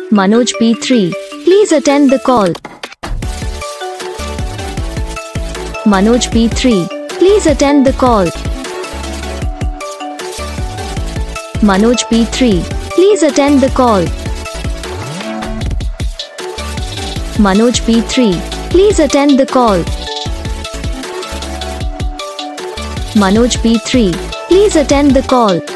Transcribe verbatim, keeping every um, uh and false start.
Manoj P three, please attend the call. Manoj P three, please attend the call. Manoj P three, please attend the call. Manoj P three, please attend the call. Manoj P three, please attend the call.